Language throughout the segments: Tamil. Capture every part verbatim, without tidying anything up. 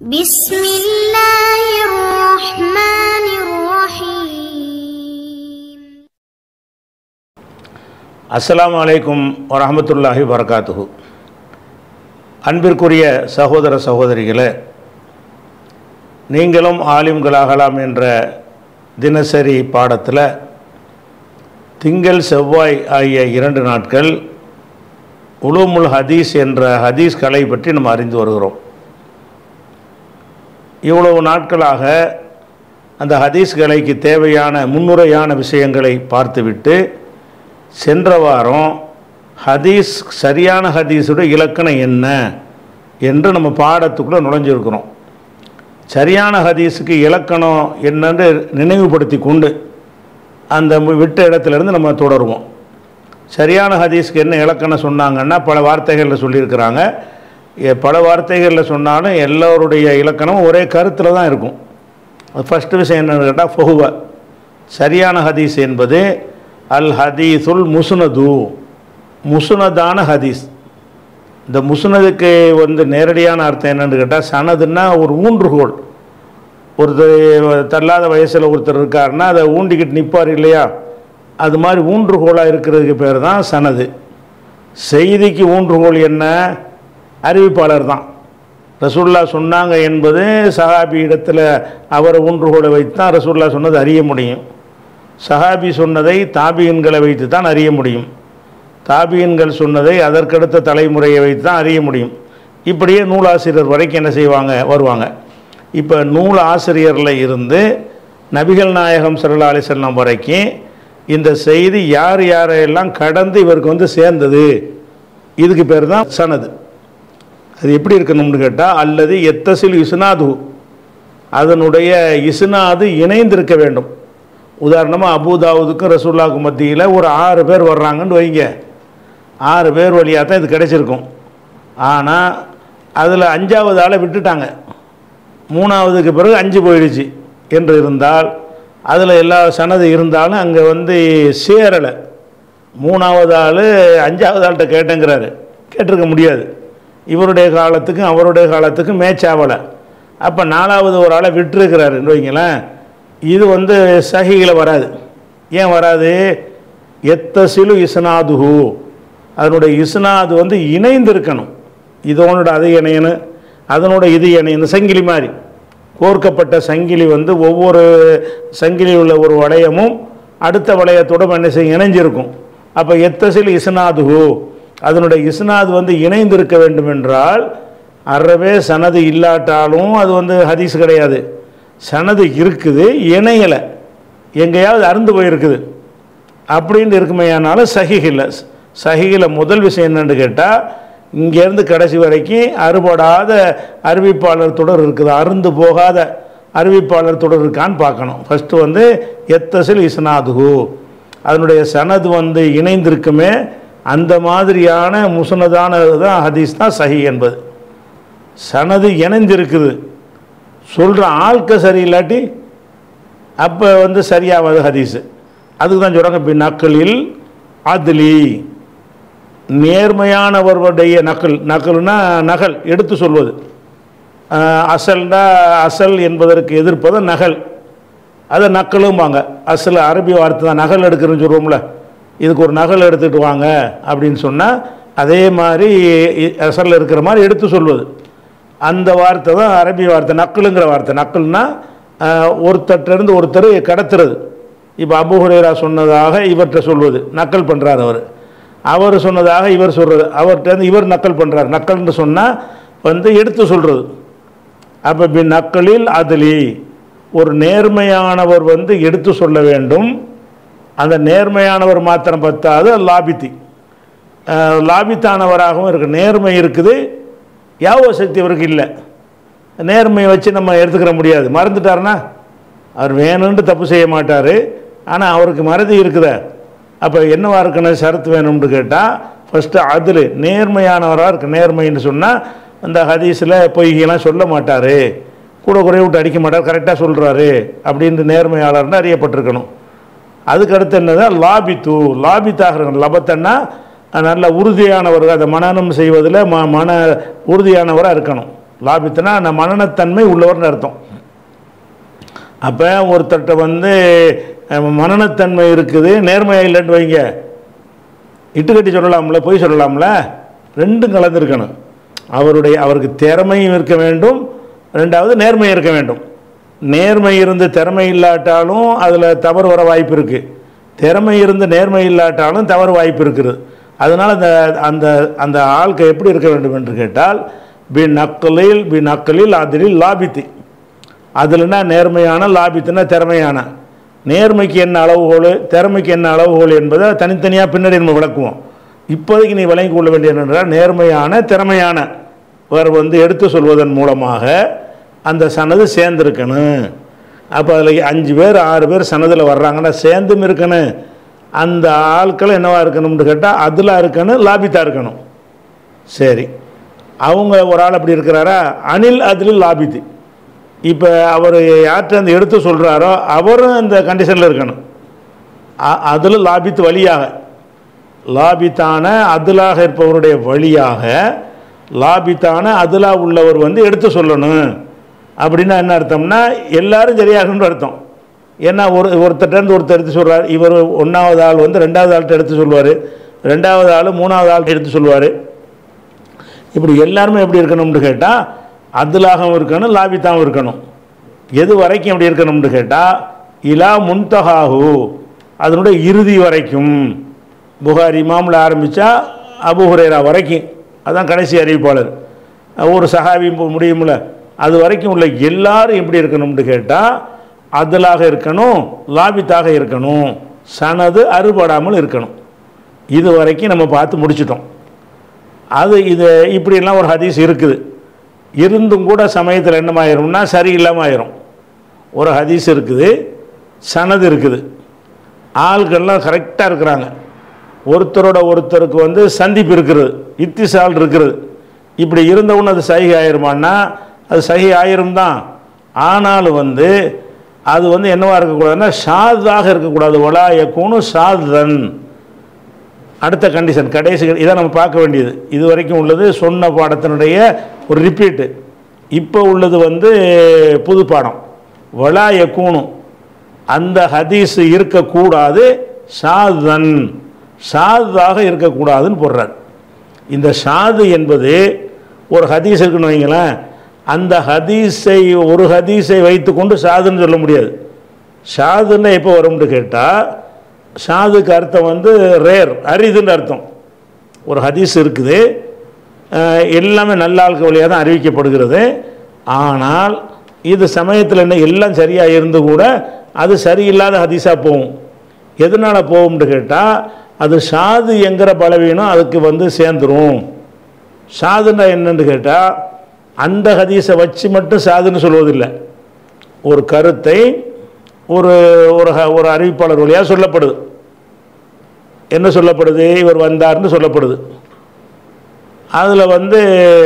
بسم الله الرحمن الرحيم. அஸ்ஸலாமு அலைக்கும் வரஹ்மத்துல்லாஹி வபரகாத்துஹு. அன்பிற்குரிய சகோதர சகோதரிகளே, நீங்களும் ஆலிம்களாகலாம் என்ற தினசரி பாடத்தில் திங்கள் செவ்வாய் ஆகிய இரண்டு நாட்கள் உலூமுல் ஹதீஸ் என்ற ஹதீஸ் கலை பற்றி நம்ம அறிந்து வருகிறோம். இவ்வளவு நாட்களாக அந்த ஹதீஸ் கலைக்கு தேவையான முன்னுரையான விஷயங்களை பார்த்துவிட்டு சென்ற வாரம் ஹதீஸ் சரியான ஹதீஸுடைய இலக்கணம் என்ன என்று நம்ம பாடத்துக்குள்ளே நுழைஞ்சிருக்கிறோம். சரியான ஹதீஸுக்கு இலக்கணம் என்னன்னு நினைவுபடுத்தி கொண்டு அந்த விட்ட இடத்துலேருந்து நம்ம தொடருவோம். சரியான ஹதீஸுக்கு என்ன இலக்கணம் சொன்னாங்கன்னா பல வார்த்தைகளில் சொல்லியிருக்கிறாங்க. பல வார்த்தைகளில் சொன்னாலும் எல்லோருடைய இலக்கணமும் ஒரே கருத்தில் தான் இருக்கும். அது ஃபஸ்ட்டு விஷயம் என்னென்னு கேட்டால் ஃபஹுவ, சரியான ஹதீஸ் என்பது அல் ஹதீஸுல் முஸ்னது, முஸ்னதான ஹதீஸ். இந்த முஸ்னதுக்கு வந்து நேரடியான அர்த்தம் என்னென்னு கேட்டால் சனதுன்னா ஒரு ஊன்றுகோல். ஒருத்தர் தள்ளாத வயசில் ஒருத்தர் இருக்காருன்னா அதை ஊண்டிக்கிட்டு நிற்பார் இல்லையா, அது மாதிரி ஊன்றுகோலாக இருக்கிறதுக்கு பேர் தான் சனது. செய்திக்கு ஊன்றுகோல் என்ன? அறிவிப்பாளர் தான். ரசூல்லா சொன்னாங்க என்பது சஹாபி இடத்துல அவரை ஊன்றுகோலை வைத்து தான் ரசூல்லா சொன்னது அறிய முடியும். சஹாபி சொன்னதை தாபியன்களை வைத்து தான் அறிய முடியும். தாபியன்கள் சொன்னதை அதற்கடுத்த தலைமுறையை வைத்து தான் அறிய முடியும். இப்படியே நூலாசிரியர் வரைக்கும் என்ன செய்வாங்க, வருவாங்க. இப்போ நூல் ஆசிரியரில் இருந்து நபிகள் நாயகம் ஸல்லல்லாஹு அலைஹி வஸல்லம் வரைக்கும் இந்த செய்தி யார் யாரையெல்லாம் கடந்து இவருக்கு வந்து சேர்ந்தது, இதுக்கு பேர் தான் சனது. அது எப்படி இருக்கணும்னு கேட்டால் அல்லது எத்தசில் இஸ்னாது, அதனுடைய இஸ்னாது இணைந்திருக்க வேண்டும். உதாரணமாக அபூதாவுதுக்கும் ரசூல்லாவுக்கும் மத்தியில் ஒரு ஆறு பேர் வர்றாங்கன்னு வைங்க, ஆறு பேர் வழியாக தான் இது கிடைச்சிருக்கும். ஆனால் அதில் அஞ்சாவது ஆளை விட்டுட்டாங்க, மூணாவதுக்கு பிறகு அஞ்சு போயிடுச்சு என்று இருந்தால் அதில் எல்லா சனது இருந்தாலும் அங்கே வந்து சேரலை. மூணாவது ஆள் அஞ்சாவது ஆள்கிட்ட கேட்டேங்கிறாரு, கேட்டிருக்க முடியாது. இவருடைய காலத்துக்கும் அவருடைய காலத்துக்கும் மேட்ச் ஆகலை. அப்போ நாலாவது ஒரு ஆளை விட்டுருக்கிறாருன்னு வைங்களேன், இது வந்து சஹீஹில் வராது. ஏன் வராது? எத்தசிலு இஸ்னாதுஹு, அதனுடைய இஸ்னாது வந்து இணைந்திருக்கணும். இதோட அது இணையணும், அதனோட இது இணையணும். சங்கிலி மாதிரி கோர்க்கப்பட்ட சங்கிலி வந்து ஒவ்வொரு சங்கிலியில் உள்ள ஒரு வளையமும் அடுத்த வளையத்தோட என்ன செய்ய இணைஞ்சிருக்கும். அப்போ எத்தசில் இஸ்னாதுஹு, அதனுடைய இஸ்னாது வந்து இணைந்திருக்க வேண்டும் என்றால் அறவே சனது இல்லாட்டாலும் அது வந்து ஹதீஸ் கிடையாது. சனது இருக்குது, இணையலை, எங்கேயாவது அருந்து போயிருக்குது அப்படின்னு இருக்குமையானாலும் சஹீஹ் இல்லை. சஹீஹில் முதல் விஷயம் என்னென்னு கேட்டால் இங்கேருந்து கடைசி வரைக்கும் அறுபடாத அறிவிப்பாளர் தொடர் இருக்குது, அருந்து போகாத அறிவிப்பாளர் தொடர் இருக்கான்னு பார்க்கணும். ஃபஸ்ட்டு வந்து எத்தசில் இஸ்னாதுஹு, அதனுடைய சனது வந்து இணைந்திருக்குமே, அந்த மாதிரியான முஸ்னதானது தான் ஹதீஸ் தான் சஹீஹ் என்பது. சனது இணைந்திருக்குது, சொல்கிற ஆள்க சரியில்லாட்டி அப்போ வந்து சரியாகாது ஹதீஸு. அதுக்கு தான் சொல்கிறாங்க பி நக்கலில் ஆத்லி, நேர்மையானவர்களுடைய நக்கல். நக்கல்னா நகல், எடுத்து சொல்வது. அசல்னா அசல் என்பதற்கு எதிர்ப்பது நகல், அதை நக்கலும்பாங்க. அசல் அரபி வார்த்தை தான், நகல் எடுக்கிறேன்னு சொல்லுவோம்ல, இதுக்கு ஒரு நகல் எடுத்துகிட்டு வாங்க அப்படின்னு சொன்னால் அதே மாதிரி அசலில் இருக்கிற மாதிரி எடுத்து சொல்வது. அந்த வார்த்தை தான் அரபி வார்த்தை, நக்கலுங்கிற வார்த்தை. நக்கல்னா ஒருத்தட்டிருந்து ஒருத்தர் கடத்துறது. இப்போ அபூ ஹுரைரா சொன்னதாக இவர்கிட்ட சொல்வது, நக்கல் பண்ணுறார். அவர் அவர் சொன்னதாக இவர் சொல்கிறது, அவர்கிட்ட இவர் நக்கல் பண்ணுறார். நக்கல்னு சொன்னால் வந்து எடுத்து சொல்கிறது. அப்போ பி நக்கலில் அதுலி, ஒரு நேர்மையானவர் வந்து எடுத்து சொல்ல வேண்டும். அந்த நேர்மையானவர் மாத்திரம் பத்தாது, லாபித்தி, லாபித்தானவராகவும் இருக்குது. நேர்மை இருக்குது, யாவோ சக்தி அவருக்கு இல்லை. நேர்மையை வச்சு நம்ம எடுத்துக்கிற முடியாது. மறந்துட்டார்னா அவர் வேணும்னு தப்பு செய்ய மாட்டார், ஆனால் அவருக்கு மறதி இருக்குதா. அப்போ என்னவா இருக்கணும், ஷரத்து வேணும்னு கேட்டால் ஃபஸ்ட்டு அதில் நேர்மையானவராக இருக்கு. நேர்மைன்னு சொன்னால் அந்த ஹதீஸில் பொய்கெல்லாம் சொல்ல மாட்டார், கூட குறைய விட்டு அடிக்க மாட்டார், கரெக்டாக சொல்கிறாரு அப்படின்ட்டு நேர்மையாளர்னு அறியப்பட்டிருக்கணும். அதுக்கு அடுத்து என்னதான் லாபித்து, லாபித்தாக லபத்தன்னா நல்ல உறுதியானவர், அதை மனனம் செய்வதில் ம மன உறுதியானவராக இருக்கணும். லாபித்னா நான் மனநத்தன்மை உள்ளவர்னு அர்த்தம். அப்போ ஒருத்தர்கிட்ட வந்து மனநத்தன்மை இருக்குது, நேர்மையாக இல்லைன்னு வைங்க, இட்டுக்கட்டி சொல்லலாம்ல, பொய் சொல்லலாம்ல, ரெண்டும் கலந்துருக்கணும். அவருடைய அவருக்கு திறமையும் இருக்க வேண்டும், ரெண்டாவது நேர்மை இருக்க வேண்டும். நேர்மை இருந்து திறமை இல்லாட்டாலும் அதில் தவறு வர வாய்ப்பு இருக்குது, திறமை இருந்து நேர்மை இல்லாட்டாலும் தவறு வாய்ப்பு இருக்குது. அதனால் அந்த அந்த அந்த ஆள்க எப்படி இருக்க வேண்டும் என்று கேட்டால் பி நக்கலில் பி நக்கலில் அதிலில் லாபித்து, அதில்னா நேர்மையான, லாபித்துனா திறமையான. நேர்மைக்கு என்ன அளவுகோல், திறமைக்கு என்ன அளவுகோல் என்பதை தனித்தனியாக பின்னாடி நம்ம விளக்குவோம். இப்போதைக்கு நீ விளங்கி கொள்ள வேண்டியது என்னென்றால் நேர்மையான திறமையான வேறு வந்து எடுத்து சொல்வதன் மூலமாக அந்த சனது சேர்ந்துருக்கணும். அப்போ அதில் அஞ்சு பேர் ஆறு பேர் சனதில் வர்றாங்கன்னா சேர்ந்தும் இருக்கணும். அந்த ஆட்கள் என்னவா இருக்கணும்னு கேட்டால் அதில் இருக்கணும், லாபித்தா இருக்கணும். சரி, அவங்க ஒரு ஆள் அப்படி இருக்கிறாரா, அனில் அதில் லாபித்து. இப்போ அவர் யார்கிட்ட அந்த எடுத்து சொல்கிறாரோ அவரும் இந்த கண்டிஷனில் இருக்கணும். அதில் லாபித்து வழியாக, லாபித்தான அதிலாக இருப்பவருடைய வழியாக லாபித்தான அதிலா உள்ளவர் வந்து எடுத்து சொல்லணும். அப்படின்னா என்ன அர்த்தம்னா எல்லாரும் சரியாகணும்னு அர்த்தம். ஏன்னா ஒரு ஒருத்தர்கிட்ட ஒருத்தர் எடுத்து சொல்கிறார், இவர் ஒன்றாவது ஆள் வந்து ரெண்டாவது ஆள்கிட்ட எடுத்து சொல்லுவார், ரெண்டாவது ஆள் மூணாவது ஆள்கிட்ட எடுத்து சொல்லுவார். இப்படி எல்லாருமே எப்படி இருக்கணும்னு கேட்டால் அதிலாகவும் இருக்கணும், லாபித்தாகவும் இருக்கணும். எது வரைக்கும் எப்படி இருக்கணும்னு கேட்டால் இலா முன்தஹாஹு, அதனுடைய இறுதி வரைக்கும். புகாரி இமாமில் ஆரம்பித்தா அபூ ஹுரைரா வரைக்கும், அதான் கடைசி அறிவிப்பாளர். ஒரு சஹாபி முடியும்ல, அது வரைக்கும் உள்ள எல்லாரும் எப்படி இருக்கணும்னு கேட்டால் அதிலாக இருக்கணும், லாபித்தாக இருக்கணும், சனது அறுபடாமல் இருக்கணும். இது வரைக்கும் நம்ம பார்த்து முடிச்சிட்டோம். அது இது இப்படிலாம் ஒரு ஹதீஸ் இருக்குது. இருந்தும் கூட சமயத்தில் என்னமாயிரும்னா சரியில்லாமல் ஆயிரும். ஒரு ஹதீஸ் இருக்குது, சனது இருக்குது, ஆள்கள்லாம் கரெக்டாக இருக்கிறாங்க, ஒருத்தரோட ஒருத்தருக்கு வந்து சந்திப்பு இருக்கிறது, இத்திசால் இருக்கிறது. இப்படி இருந்தவொன்னு அது சஹி ஆயிருமான்னா அது சஹி ஆயிரும் தான். ஆனாலும் வந்து அது வந்து என்னவா இருக்கக்கூடாதுன்னா ஷாதாக இருக்கக்கூடாது. வலா யகூனு ஷாதன். அடுத்த கண்டிஷன் கடைசி, இதை நம்ம பார்க்க வேண்டியது. இது வரைக்கும் உள்ளது சொன்ன பாடத்தினுடைய ஒரு ரிப்பீட்டு. இப்போ உள்ளது வந்து புது பாடம். வலா யகூனு, அந்த ஹதீஸ் இருக்கக்கூடாது, ஷாதன், ஷாதாக இருக்கக்கூடாதுன்னு போடுறார். இந்த ஷாது என்பது ஒரு ஹதீஸ் இருக்குன்னு வைங்களேன், அந்த ஹதீஸை ஒரு ஹதீஸை வைத்து கொண்டு ஷாதுன்னு சொல்ல முடியாது. ஷாதுன்னா எப்போ வரும்னு கேட்டால் ஷாதுக்கு அர்த்தம் வந்து ரேர், அரிதுன்னு அர்த்தம். ஒரு ஹதீஸ் இருக்குது, எல்லாமே நல்ல ஆட்கள் வழியாக தான் அறிவிக்கப்படுகிறது. ஆனால் இது சமயத்தில் என்ன எல்லாம் சரியாக இருந்து கூட அது சரியில்லாத ஹதீஸாக போகும். எதனால் போகும்னு கேட்டால் அது ஷாது என்கிற பலவீனம் அதுக்கு வந்து சேர்ந்துடும். ஷாதுன்னா என்னன்னு கேட்டால் அந்த ஹதீஸை வச்சு மட்டும் ஷாதுன்னு சொல்வதில்லை. ஒரு கருத்தை ஒரு ஒரு அறிவிப்பாளர் வழியாக சொல்லப்படுது. என்ன சொல்லப்படுது? இவர் வந்தார்னு சொல்லப்படுது. அதில் வந்து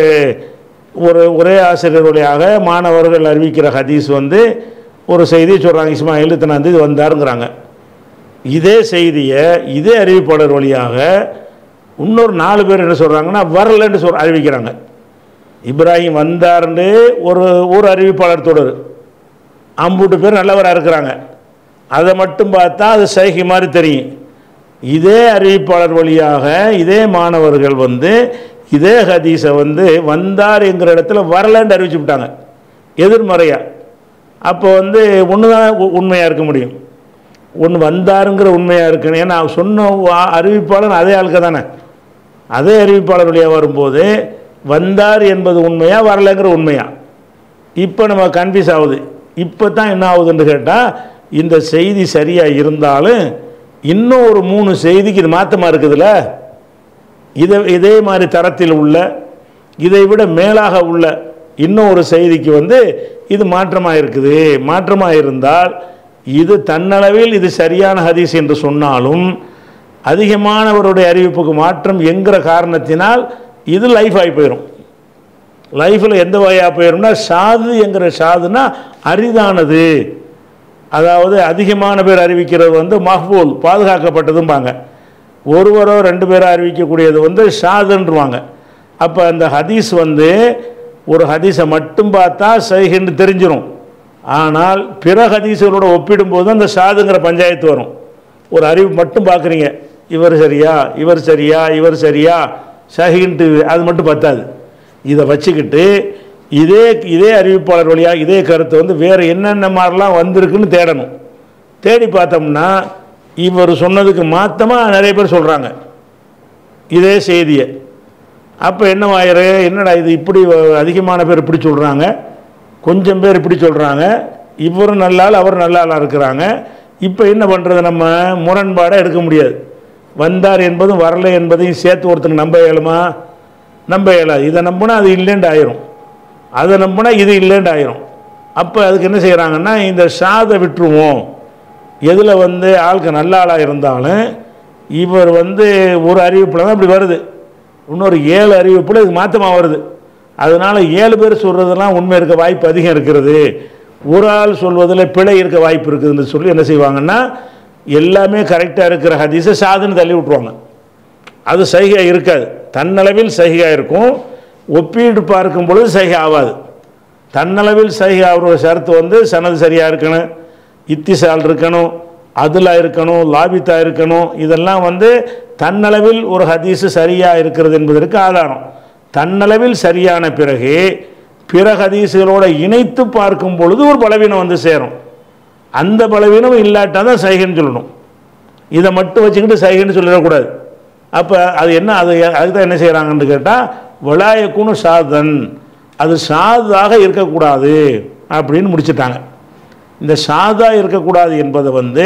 ஒரு ஒரே ஆசிரியர் வழியாக மாணவர்கள் அறிவிக்கிற ஹதீஸ் வந்து ஒரு செய்தி சொல்கிறாங்க, இஸ்மாயில் இத்தனாந்தேதி வந்தாருங்கிறாங்க. இதே செய்தியை இதே அறிவிப்பாளர் வழியாக இன்னொரு நாலு பேர் என்ன சொல்கிறாங்கன்னா வரலன்னு சொல் அறிவிக்கிறாங்க. இப்ராஹிம் வந்தார்னு ஒரு ஒரு அறிவிப்பாளர் தொடர், ஐம்பது பேர் நல்லவராக இருக்கிறாங்க. அதை மட்டும் பார்த்தா அது சஹி மாதிரி தெரியும். இதே அறிவிப்பாளர் வழியாக இதே மாணவர்கள் வந்து இதே ஹதீஸை வந்து வந்தார் என்கிற இடத்துல வரலன்னு அறிவிச்சு விட்டாங்க, எதிர்மறையாக. அப்போ வந்து ஒன்று தான் உண்மையாக இருக்க முடியும், ஒன்று வந்தாருங்கிற உண்மையாக இருக்கணும். ஏன்னா சொன்ன அறிவிப்பாளர் அதே ஆளுக்க தானே, அதே அறிவிப்பாளர் வழியாக வரும்போது வந்தார் என்பது உண்மையா வரலைங்கிற உண்மையா. இப்போ நம்ம கன்ஃபியூஸ் ஆகுது. இப்போ தான் என்ன ஆகுதுன்னு கேட்டால் இந்த செய்தி சரியாக இருந்தாலும் இன்னும் ஒரு மூணு செய்திக்கு இது மாற்றமாக இருக்குதுல்ல, இதை இதே மாதிரி தரத்தில் உள்ள இதை விட மேலாக உள்ள இன்னும் ஒரு செய்திக்கு வந்து இது மாற்றமாக இருக்குது. மாற்றமாக இருந்தால் இது தன்னளவில் இது சரியான ஹதீஸ் என்று சொன்னாலும் அதிகமானவருடைய அறிவிப்புக்கு மாற்றம் என்கிற காரணத்தினால் இது லைஃப் ஆகி போயிடும். லைஃப்பில் எந்த வகையாக போயிடும்னா ஷாது என்கிற ஷாதுன்னா அரிதானது, அதாவது அதிகமான பேர் அறிவிக்கிறது வந்து மஹ்பூல் பாதுகாக்கப்பட்டதும்பாங்க. ஒருவரோ ரெண்டு பேரோ அறிவிக்கக்கூடியது வந்து ஷாதுன்றுவாங்க. அப்போ அந்த ஹதீஸ் வந்து ஒரு ஹதீஸை மட்டும் பார்த்தா சஹீஹ்னு தெரிஞ்சிடும். ஆனால் பிற ஹதீஸுகளோட ஒப்பிடும்போது அந்த ஷாதுங்கிற பஞ்சாயத்து வரும். ஒரு அறிவு மட்டும் பார்க்குறீங்க, இவர் சரியா இவர் சரியா இவர் சரியா சஹீஹ்ன்ட்டு, அது மட்டும் பத்தாது. இதை வச்சுக்கிட்டு இதே இதே அறிவிப்பாளர் வழியாக இதே கருத்து வந்து வேறு என்னென்ன மாதிரிலாம் வந்திருக்குன்னு தேடணும். தேடி பார்த்தோம்னா இவர் சொன்னதுக்கு மாற்றமாக நிறைய பேர் சொல்கிறாங்க இதே செய்தியை. அப்போ என்னவாயிரு, என்னடா இது இப்படி அதிகமான பேர் இப்படி சொல்கிறாங்க, கொஞ்சம் பேர் இப்படி சொல்கிறாங்க, இவரும் நல்லால் அவர் நல்லாளாக இருக்கிறாங்க. இப்போ என்ன பண்ணுறது, நம்ம முரண்பாடாக எடுக்க முடியாது. வந்தார் என்பதும் வரலை என்பதையும் சேர்த்து ஒருத்தருக்கு நம்ப இயலுமா? நம்ப இயலாது. இதை நம்பினா அது இல்லைன்னு ஆயிரும், அதை நம்பினா இது இல்லைன்னு ஆயிரும். அப்போ அதுக்கு என்ன செய்கிறாங்கன்னா, இந்த ஷாதை விட்டுருவோம். எதில் வந்து ஆளுக்கு நல்ல ஆளாக இருந்தாலும் இவர் வந்து ஒரு அறிவிப்பில் தான் இப்படி வருது, இன்னொரு ஏழு அறிவிப்பில் இது மாற்றமாக வருது. அதனால் ஏழு பேர் சொல்கிறதெல்லாம் உண்மை இருக்க வாய்ப்பு அதிகம் இருக்கிறது, ஒரு ஆள் சொல்வதில் பிழை இருக்க வாய்ப்பு இருக்குதுன்னு சொல்லி என்ன செய்வாங்கன்னா, எல்லாமே கரெக்டாக இருக்கிற ஹதீஸை ஷாதுன்னு தள்ளி விட்ருவாங்க. அது சஹீஹா இருக்காது, தன்னளவில் சஹீஹா இருக்கும், ஒப்பீடு பார்க்கும் பொழுது சஹீஹா ஆகாது. தன்னளவில் சஹீஹா ஆகிற ஷரத்து வந்து சனது சரியாக இருக்கணும், இத்திசால் இருக்கணும், அதுலா இருக்கணும், லாபித்தா இருக்கணும். இதெல்லாம் வந்து தன்னளவில் ஒரு ஹதீஸு சரியாக இருக்கிறது என்பதற்கு ஆதாரம். தன்னளவில் சரியான பிறகு பிற ஹதீஸுகளோட இணைத்து பார்க்கும் பொழுது ஒரு பலவீனம் வந்து சேரும். அந்த பலவீனம் இல்லாட்டால் தான் சஹீஹ்னு சொல்லணும். இதை மட்டும் வச்சுக்கிட்டு சஹீஹ்னு சொல்லிடக்கூடாது. அப்போ அது என்ன, அது அதுக்கு தான் என்ன செய்கிறாங்கன்னு கேட்டால், வலாயக்குனு ஷாதன், அது ஷாதாக இருக்கக்கூடாது அப்படின்னு முடிச்சுட்டாங்க. இந்த ஷாதா இருக்கக்கூடாது என்பதை வந்து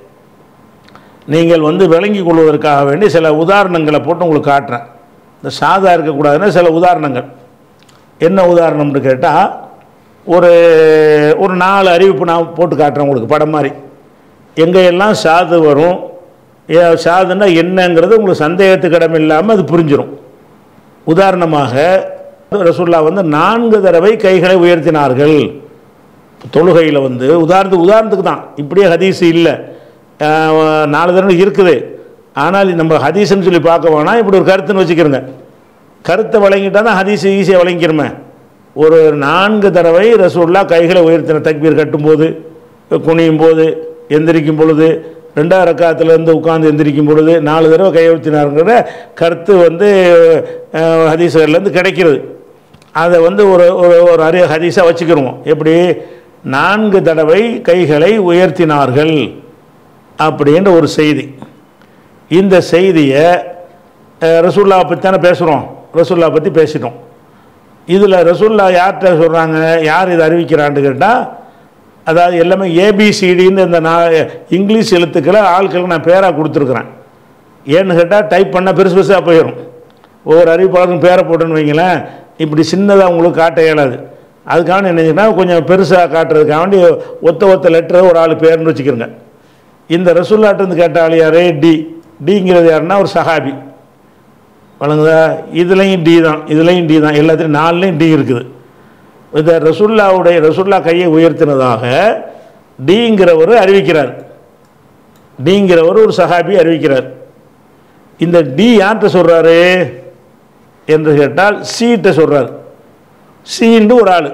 நீங்கள் வந்து விளங்கி கொள்வதற்காக வேண்டி சில உதாரணங்களை போட்டு உங்களுக்கு காட்டுறேன். இந்த ஷாதா இருக்கக்கூடாதுன்னா சில உதாரணங்கள். என்ன உதாரணம்னு கேட்டால், ஒரு ஒரு நாலு அறிவிப்பு நான் போட்டு காட்டுறேன் உங்களுக்கு படம் மாதிரி. எங்கெல்லாம் ஷாது வரும், ஷாதுன்னா என்னங்கிறது உங்களுக்கு சந்தேகத்துக்கு இடம் இல்லாமல் அது புரிஞ்சிடும். உதாரணமாக ரசூலுல்லாஹ் வந்து நான்கு தடவை கைகளை உயர்த்தினார்கள் தொழுகையில். வந்து உதாரணத்துக்கு உதாரணத்துக்கு தான், இப்படியே ஹதீஸ் இல்லை, நாலு தடவை இருக்குது. ஆனால் நம்ம ஹதீஸ்ன்னு சொல்லி பார்க்க வேணாம், இப்படி ஒரு கருத்துன்னு வச்சுக்கிறோங்க. கருத்தை வழங்கிட்டால் தான் ஹதீஸ் ஈஸியாக வழங்கிக்கிறோமே. ஒரு நான்கு தடவை ரசூலுல்லாஹ் கைகளை உயர்த்தின, தக்பீர் கட்டும்போது, குனியும் போது, எந்திரிக்கும் பொழுது, ரெண்டாவது ரக்காத்துலேருந்து உட்கார்ந்து எந்திரிக்கும் பொழுது நாலு தடவை கை உயர்த்தினாருங்கிற கருத்து வந்து ஹதீஸ்லேருந்து கிடைக்கிறது. அதை வந்து ஒரு ஒரு அரிய ஹதீஸாக வச்சுக்கிறோம். எப்படி, நான்கு தடவை கைகளை உயர்த்தினார்கள் அப்படின்ற ஒரு செய்தி. இந்த செய்தியை ரசூலுல்லாஹ் பற்றி தானே பேசுகிறோம், ரசூலுல்லாஹ் பற்றி பேசிட்டோம். இதில் ரசூலுல்லாஹ் யார்கிட்ட சொல்கிறாங்க, யார் இதை அறிவிக்கிறான்னு கேட்டால், அதாவது எல்லாமே ஏபிசிடின்னு இந்த நான் இங்கிலீஷ் எழுத்துக்களை ஆட்களுக்கு நான் பேராக கொடுத்துருக்குறேன். ஏன்னு கேட்டால் டைப் பண்ணால் பெருசு பெருசாக போயிடும். ஒவ்வொரு அறிவிப்பாளருக்கும் பேரை போட்டுன்னு வைங்களேன், இப்படி சின்னதாக உங்களுக்கு காட்ட இயலாது. அதுக்காக என்னன்னா கொஞ்சம் பெருசாக காட்டுறதுக்காக வேண்டி ஒத்த ஒத்த லெட்டரை ஒரு ஆள் பேர்னு வச்சுக்கிறோங்க. இந்த ரசூலுல்லாஹ்ட்டருந்து கேட்டால் யாரே டி, டிங்கிறது யாருன்னா ஒரு சஹாபி வழங்குதா. இதுலேயும் டி தான், இதுலேயும் டி தான், எல்லாத்துலேயும் நாலுலேயும் டி இருக்குது. இந்த ரசூலுல்லாஹ்வுடைய ரசூலுல்லாஹ் கையை உயர்த்தினதாக டிங்கிறவர் அறிவிக்கிறார். டிங்கிறவர் ஒரு சஹாபி அறிவிக்கிறார். இந்த டி யார்கிட்ட சொல்கிறாரு என்று கேட்டால் சீட்ட சொல்கிறார். சீண்டு ஒரு ஆள்.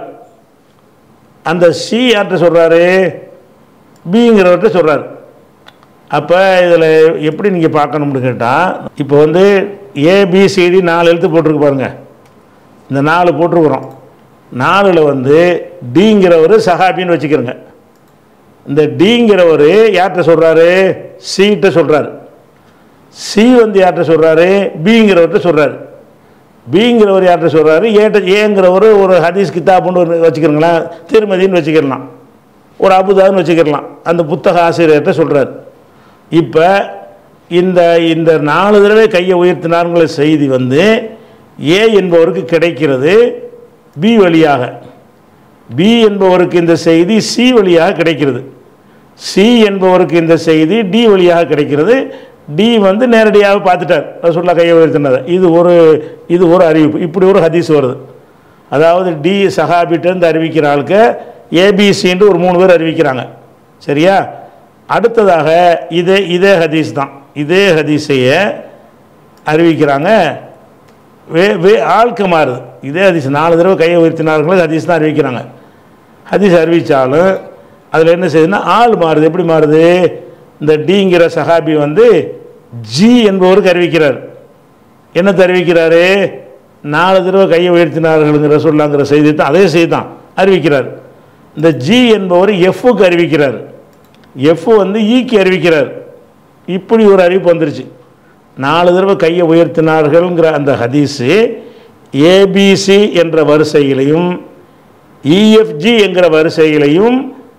அந்த சி யார்கிட்ட சொல்கிறாரு, பிங்கிறவர்கிட்ட சொல்கிறார். அப்போ இதில் எப்படி நீங்கள் பார்க்கணும்னு கேட்டால், இப்போ வந்து ஏபிசிடி நாலு எழுத்து போட்டிருக்கு பாருங்கள், இந்த நாலு போட்டிருக்கிறோம். நாலில் வந்து டிங்கிறவர் சஹாபின்னு வச்சுக்கிறோங்க. இந்த டிங்கிறவர் யார்கிட்ட சொல்கிறாரு, சிகிட்ட சொல்கிறார். சி வந்து யார்கிட்ட சொல்கிறாரு, பிங்கிறவர்கிட்ட சொல்கிறார். பிங்கிறவர் யார்கிட்ட சொல்கிறாரு, ஏட்ட ஏங்கிறவர் ஒரு ஹதீஸ் கிதாப்னு வச்சுக்கிறோங்களேன், திருமதின்னு வச்சுக்கிடலாம், ஒரு அபுதான்னு வச்சுக்கிடலாம், அந்த புத்தக ஆசிரியர்கிட்ட சொல்கிறார். இப்போ இந்த இந்த நாலு தடவை கையை உயர்த்தினாருங்கிற செய்தி வந்து ஏ என்பவருக்கு கிடைக்கிறது பி வழியாக, பி என்பவருக்கு இந்த செய்தி சி வழியாக கிடைக்கிறது, சி என்பவருக்கு இந்த செய்தி டி வழியாக கிடைக்கிறது. டி வந்து நேரடியாக பார்த்துட்டார் ரசூலுல்லாஹ் கையை உயர்த்தினதை. இது ஒரு இது ஒரு அறிவிப்பு. இப்படி ஒரு ஹதீஸ் வருது. அதாவது டி சஹாபிட்டேருந்து அறிவிக்கிற ஆளுக்கு ஏபிசின்னு ஒரு மூணு பேர் அறிவிக்கிறாங்க. சரியா? அடுத்ததாக இதே இதே ஹதீஸ் தான், இதே ஹதீஸையே அறிவிக்கிறாங்க. வே வே ஆளுக்கு மாறுது. இதே ஹதீஸ் நாலு தடவை கையை உயர்த்தினார்கள் ஹதீஸ் தான் அறிவிக்கிறாங்க. ஹதீஸ் அறிவித்தாலும் அதில் என்ன செய்யுதுன்னா ஆள் மாறுது. எப்படி மாறுது? இந்த டிங்கிற சஹாபி வந்து ஜி என்பவருக்கு அறிவிக்கிறார். என்ன தெரிவிக்கிறாரு? நாலு தடவை கையை உயர்த்தினார்கள்ங்கிற சொல்லாங்கிற செய்தி தான் அதே செய்தி தான் அறிவிக்கிறார். இந்த ஜி என்பவர் எஃப்க்கு அறிவிக்கிறார். எஃப் வந்து ஈக்கு அறிவிக்கிறார். இப்படி ஒரு அறிவிப்பு வந்துருச்சு. நாலு தடவை கையை உயர்த்தினார்கள்ங்கிற அந்த ஹதீஸு ஏபிசி என்ற வரிசையிலையும் இஎஃப்ஜி என்கிற வரிசையிலையும்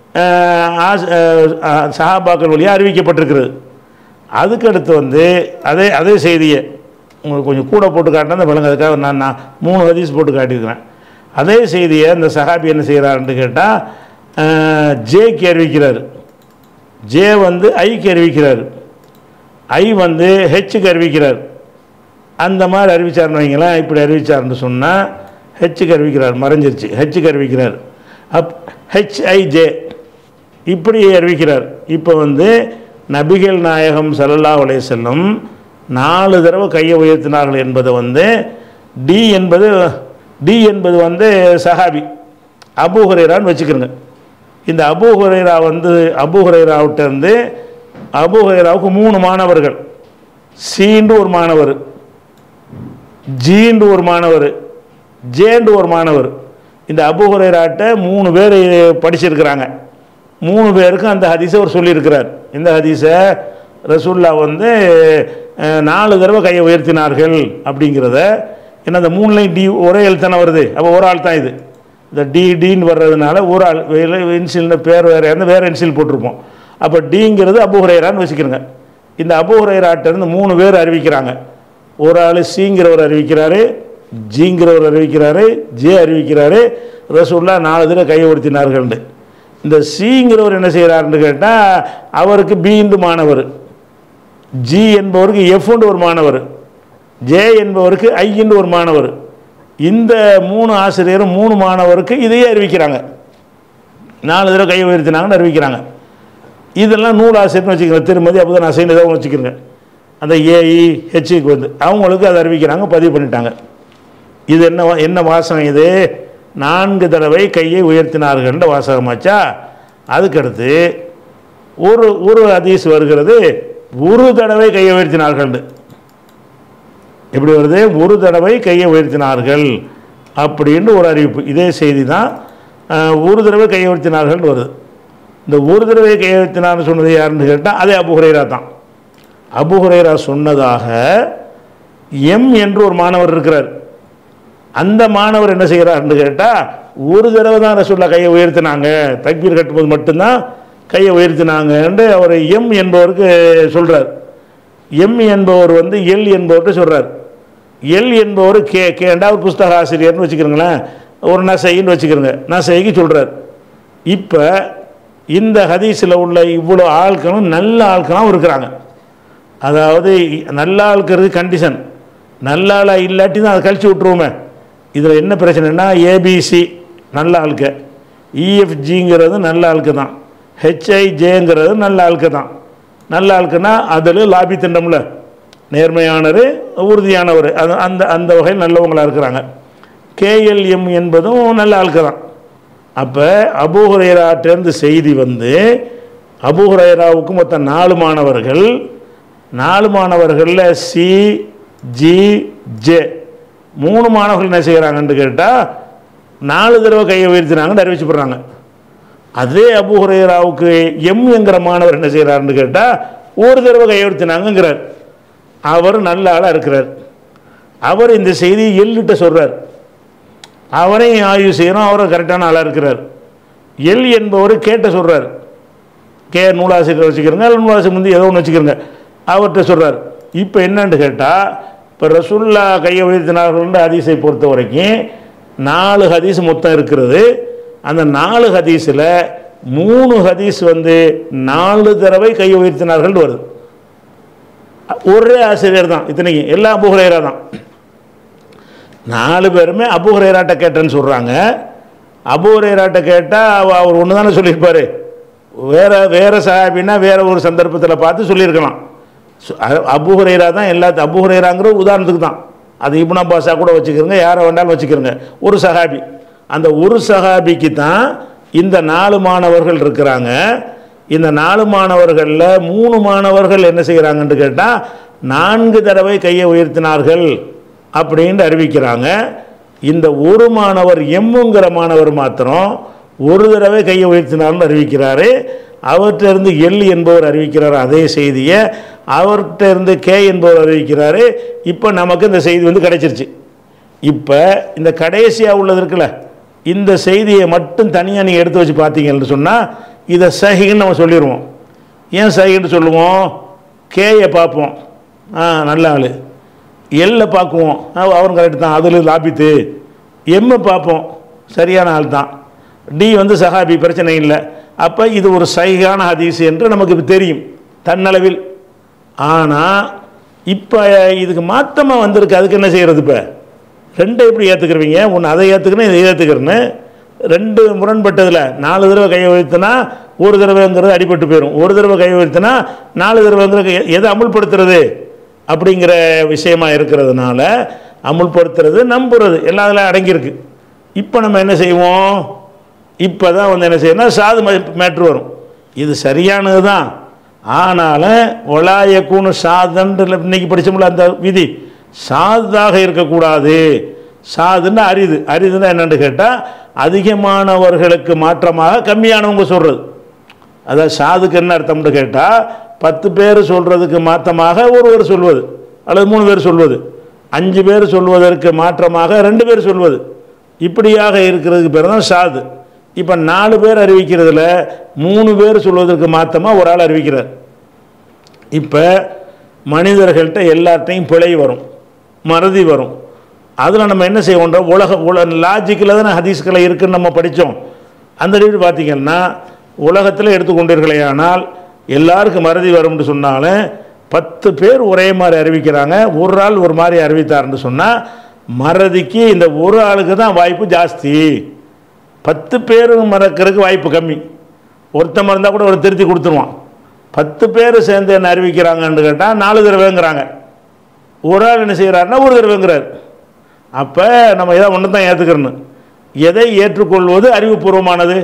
சஹாபாக்கள் வழியாக அறிவிக்கப்பட்டிருக்கிறது. அதுக்கடுத்து வந்து அதே அதே செய்தியை உங்களுக்கு கொஞ்சம் கூட போட்டு காட்டினா விளங்க, அதுக்காக நான் நான் மூணு ஹதீஸ் போட்டு காட்டியிருக்கிறேன். அதே செய்தியை இந்த சஹாபி என்ன செய்கிறாருன்னு கேட்டால் ஜேக்கு அறிவிக்கிறார். ஜே வந்து ஐக்கு அறிவிக்கிறார். ஐ வந்து ஹெச்சுக்கு அறிவிக்கிறார். அந்த மாதிரி அறிவிச்சார்னு வைங்களேன். இப்படி அறிவிச்சார்னு சொன்னால் ஹெச்சுக்கு அறிவிக்கிறார், மறைஞ்சிருச்சு. ஹெச்சுக்கு அறிவிக்கிறார். அப் ஹெச்ஐஜே இப்படி அறிவிக்கிறார். இப்போ வந்து நபிகள் நாயகம் ஸல்லல்லாஹு அலைஹி வஸல்லம் நாலு தடவை கையை உயர்த்தினார்கள் என்பது வந்து டி என்பது டி என்பது வந்து சஹாபி அபூ ஹுரைரான்னு வச்சுக்கிறோங்க. இந்த அபூ ஹுரைரா வந்து அபூ ஹுரைராவிட்ட இருந்து அபூ ஹுரைராவுக்கு மூணு மாணவர்கள், சீண்டு ஒரு மாணவர், ஜீண்டு ஒரு மாணவர், ஜேண்டு ஒரு மாணவர். இந்த அபூ ஹுரைராட்ட மூணு பேர் படிச்சிருக்கிறாங்க. மூணு பேருக்கும் அந்த ஹதீஸை அவர் சொல்லியிருக்கிறார். இந்த ஹதீஸை ரசூல்லா வந்து நாலு தடவை கையை உயர்த்தினார்கள் அப்படிங்கிறத. ஏன்னா அந்த மூணுலையும் டி ஒரே எழுத்தான வருது. அப்போ ஒரு ஆள் தான் இது. இந்த டி டின்னு வர்றதுனால ஒரு ஆள் இன்சில்னு பேர் வேறு இருந்து வேறு இன்சில் போட்டிருப்போம். அப்போ டிங்கிறது அபூ ஹுரைரான்னு வச்சுக்கிறோங்க. இந்த அபூ ஹுரைராட்டிருந்து மூணு பேர் அறிவிக்கிறாங்க. ஒரு ஆள் சிங்கிறவர் அறிவிக்கிறாரு, ஜிங்கிறவர் அறிவிக்கிறாரு, ஜே அறிவிக்கிறாரு. ரசூல்லா நாலு தடவை கையை உயர்த்தினார்கள்னு. இந்த சிங்கிறவர் என்ன செய்கிறாருன்னு கேட்டால் அவருக்கு பீண்டு மாணவர், ஜி என்பவருக்கு எஃப்னு ஒரு மாணவர், ஜே என்பவருக்கு ஐன்னு ஒரு மாணவர். இந்த மூணு ஆசிரியரும் மூணு மாணவருக்கு இதையே அறிவிக்கிறாங்க. நாலு தடவை கையை உயர்த்தினாங்கன்னு அறிவிக்கிறாங்க. இதெல்லாம் நூல் ஆசிரியர்னு வச்சுக்கிறேன். திருமதி அப்போதான் நான் செய்யணும் ஏதாவது வச்சுக்கிறேங்க. அந்த ஏஇ ஹெச்சுக்கு வந்து அவங்களுக்கு அதை அறிவிக்கிறாங்க, பதிவு பண்ணிட்டாங்க. இது என்ன என்ன வாசகம்? இது நான்கு தடவை கையை உயர்த்தினார்கள்ன்ற வாசகமாச்சா. அதுக்கடுத்து ஒரு ஒரு ஹதீஸ் வருகிறது, ஒரு தடவை கையை உயர்த்தினார்கள். எப்படி வருது? ஒரு தடவை கையை உயர்த்தினார்கள் அப்படின்னு ஒரு அறிவிப்பு. இதே செய்தி தான் ஒரு தடவை கையை உயர்த்தினார்கள் வருது. இந்த ஒரு தடவை கையை உயர்த்தினார்னு சொன்னது யாருன்னு கேட்டால் அதே அபூ ஹுரைரா தான். அபூ ஹுரைரா சொன்னதாக எம் என்று ஒரு மாணவர் இருக்கிறார். அந்த மாணவர் என்ன செய்கிறார்னு கேட்டால் ஒரு தடவை தான் ரசூலுல்லாஹ் கையை உயர்த்தினாங்க, தக்பீர் கட்டும்போது மட்டும்தான் கையை உயர்த்தினாங்கன்னு அவர் எம் என்பவருக்கு சொல்கிறார். எம் என்பவர் வந்து எல் என்பவர்கிட்ட சொல்கிறார். எல் என்பவர் கே கேண்டா ஒரு புஸ்தக ஆசிரியர்னு வச்சுக்கிறோங்களேன், ஒரு நசைன்னு வச்சுக்கிறோங்க, நசைக்கு சொல்கிறார். இப்போ இந்த ஹதீஸில் உள்ள இவ்வளோ ஆட்களும் நல்ல ஆட்களாகவும் இருக்கிறாங்க. அதாவது நல்ல ஆட்கிறது கண்டிஷன், நல்ல ஆளாக இல்லாட்டி தான் அதை கழிச்சு விட்ருவோமே. இதில் என்ன பிரச்சனைனா ஏபிசி நல்ல ஆளுக்கு, இஎஃப்ஜிங்கிறது நல்ல ஆளுக்கு தான், ஹெச்ஐஜேங்கிறது நல்ல ஆளுக்கு தான். நல்ல ஆளுக்குன்னா அதில் லாபி திண்டம்ல நேர்மையானவர், உறுதியானவர், அது அந்த அந்த வகையில் நல்லவங்களாக இருக்கிறாங்க. கேஎல்எம் என்பதும் நல்ல ஆளுக்கு தான். அப்போ அபூ ஹுரைராட்டிலிருந்து செய்தி வந்து அபூ ஹுரைராவுக்கு மொத்தம் நாலு மாணவர்கள், நாலு மாணவர்களில் சி ஜி ஜே மூணு மாணவர்கள் என்ன செய்கிறாங்கன்னு கேட்டால் நாலு தடவை கையை உயர்த்தினாங்கன்னு அறிவிச்சு போடுறாங்க. அதே அபூ ஹுரைராவுக்கு எம் என்கிற மாணவர் என்ன செய்கிறாருன்னு கேட்டால் ஒரு தடவை கையை உயர்த்தினாங்கிறார். அவர் நல்ல ஆளாக இருக்கிறார். அவர் இந்த செய்தியை எல்லிட்ட சொல்கிறார். அவரையும் ஆய்வு செய்கிறோம், அவரும் கரெக்டான ஆளாக இருக்கிறார். எல் என்பவர் கேட்ட சொல்கிறார். கே நூலாசிரியர் வச்சுக்கிறோங்க, நூலாசிரியர் முந்தி ஏதோ ஒன்று வச்சுக்கிறோங்க, அவர்கிட்ட சொல்கிறார். இப்போ என்னன்னு கேட்டால் இப்போ ரசூலுல்லாஹ் கையை உயர்த்தினார்கள் ஹதீஸை பொறுத்த வரைக்கும் நாலு ஹதீஸ் மொத்தம் இருக்கிறது. அந்த நாலு ஹதீஸில் மூணு ஹதீஸ் வந்து நாலு தடவை கையை உயர்த்தினார்கள் வருது. ஒரே ஆசிரியர் தான், இத்தனைக்கும் எல்லாம் அபூ ஹுரைரா தான். நாலு பேருமே அபூ ஹுரைராட்ட கேட்டேன்னு சொல்கிறாங்க. அபூ ஹுரைராட்ட கேட்டால் அவர் ஒன்று தானே சொல்லியிருப்பார். வேறு வேறு சஹாபின்னா வேறு ஒரு சந்தர்ப்பத்தில் பார்த்து சொல்லியிருக்கலாம். அபூ ஹுரைரா தான் எல்லாத்தையும், அபூ ஹுரைராங்கிற உதாரணத்துக்கு தான், அது இப்னு அப்பாஸா கூட வச்சுக்கிறோங்க, யாரை வேண்டாலும் வச்சுக்கிறோங்க, ஒரு சஹாபி. அந்த ஒரு சஹாபிக்கு தான் இந்த நாலு மாணவர்கள் இருக்கிறாங்க. இந்த நாலு மாணவர்களில் மூணு மாணவர்கள் என்ன செய்கிறாங்கன்னு கேட்டால் நான்கு தடவை கையை உயர்த்தினார்கள் அப்படின்னு அறிவிக்கிறாங்க. இந்த ஒரு மாணவர் எம்முங்கிற மாணவர் மாத்திரம் ஒரு தடவை கையை உயர்த்தினார்னு அறிவிக்கிறாரு. அவர்கிட்ட இருந்து எல் என்பவர் அறிவிக்கிறார் அதே செய்தியை, அவர்கிட்ட இருந்து கே என்பவர் அறிவிக்கிறாரு. இப்போ நமக்கு இந்த செய்தி வந்து கிடைச்சிருச்சு. இப்போ இந்த கடைசியாக உள்ளது இருக்குல்ல, இந்த செய்தியை மட்டும் தனியாக நீங்கள் எடுத்து வச்சு பார்த்தீங்கன்னு சொன்னால் இதை சஹின்னு நம்ம சொல்லிடுவோம். ஏன் சஹின்னு சொல்லுவோம்? கேயை பார்ப்போம், ஆ நல்ல ஆள். எல்லை பார்க்குவோம், அவரும் கரெக்டு தான், அதில் லாபித்து. எம்மை பார்ப்போம், சரியான ஆள் தான். டி வந்து சஹாபி, பிரச்சனை இல்லை. அப்போ இது ஒரு சஹீஹான ஹதீஸ் என்று நமக்கு தெரியும் தன்னளவில். ஆனால் இப்போ இதுக்கு மாற்றமாக வந்திருக்கு. அதுக்கு என்ன செய்கிறது? இப்போ ரெண்டை எப்படி ஏற்றுக்கிறவங்க? ஒன்று அதை ஏற்றுக்கணும், இதை ஏற்றுக்கிறேன்னு ரெண்டு முரண்பட்டதில் நாலு தடவை கை உயர்த்தினா ஒரு தடவைங்கிறது அடிபட்டு போயிடும், ஒரு தடவை கை உயர்த்தினா நாலு தடவைங்கிற எதை அமுல்படுத்துறது அப்படிங்கிற விஷயமா இருக்கிறதுனால அமுல்படுத்துறது நம்புறது எல்லாம் அதில் அடங்கியிருக்கு. இப்போ நம்ம என்ன செய்வோம்? இப்போ தான் வந்து என்ன செய்யணும், சாது மேட்ரு வரும். இது சரியானது தான், ஆனாலும் ஒலாயக்கூனு சாதன்று இன்னைக்கு படித்தோம்ல அந்த விதி, சாதாக இருக்கக்கூடாது. சாதுன்னா அரிது. அரிதுன்னா என்னென்னு கேட்டால் அதிகமானவர்களுக்கு மாற்றமாக கம்மியானவங்க சொல்கிறது. அதாவது சாதுக்கு என்ன அர்த்தம்னு கேட்டால் பத்து பேர் சொல்கிறதுக்கு மாற்றமாக ஒருவர் சொல்வது, அல்லது மூணு பேர் சொல்வது, அஞ்சு பேர் சொல்வதற்கு மாற்றமாக ரெண்டு பேர் சொல்வது, இப்படியாக இருக்கிறதுக்கு பேர் தான் சாது. இப்போ நாலு பேர் அறிவிக்கிறதுல மூணு பேர் சொல்வதற்கு மாற்றமாக ஒரு ஆள் அறிவிக்கிறார். இப்போ மனிதர்கள்ட்ட எல்லார்ட்டையும் பிழை வரும், மறதி வரும். அதில் நம்ம என்ன செய்வோன்ற உலக உல லாஜிக்கில் தானே ஹதீஸ்களை இருக்குன்னு நம்ம படித்தோம். அந்த ரீதி பார்த்திங்கன்னா உலகத்தில் எடுத்துக்கொண்டீர்களே ஆனால் எல்லாருக்கும் மறதி வரும்னு சொன்னாலும் பத்து பேர் ஒரே மாதிரி அறிவிக்கிறாங்க, ஒரு ஆள் ஒரு மாதிரி அறிவித்தார்னு சொன்னால் மறதிக்கு இந்த ஒரு ஆளுக்கு தான் வாய்ப்பு ஜாஸ்தி. பத்து பேர் மறக்கிறதுக்கு வாய்ப்பு கம்மி. ஒருத்தன் மறந்தால் கூட ஒரு திருத்தி கொடுத்துருவான். பத்து பேர் சேர்ந்து என்ன அறிவிக்கிறாங்கன்னு கேட்டால் நாலு தடவைங்கிறாங்க, ஒரு ஆள் என்ன செய்கிறாருன்னா ஒரு தடவைங்கிறார். அப்போ நம்ம எதை ஒன்று தான் ஏற்றுக்கிறணும். எதை ஏற்றுக்கொள்வது அறிவுபூர்வமானது?